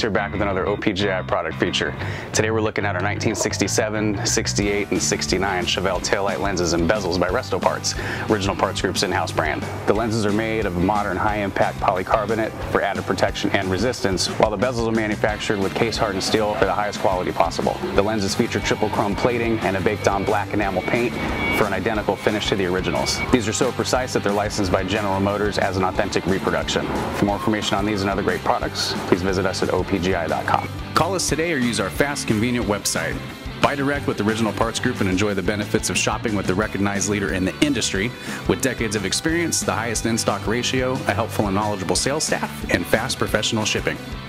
here back with another OPGI product feature. Today we're looking at our 1967, 68, and 69 Chevelle Taillight lenses and bezels by Resto Parts, Original Parts Group's in-house brand. The lenses are made of modern high-impact polycarbonate for added protection and resistance, while the bezels are manufactured with case-hardened steel for the highest quality possible. The lenses feature triple chrome plating and a baked-on black enamel paint for an identical finish to the originals. These are so precise that they're licensed by General Motors as an authentic reproduction. For more information on these and other great products, please visit us at opgi.com. Call us today or use our fast, convenient website. Buy direct with Original Parts Group and enjoy the benefits of shopping with the recognized leader in the industry with decades of experience, the highest in-stock ratio, a helpful and knowledgeable sales staff, and fast professional shipping.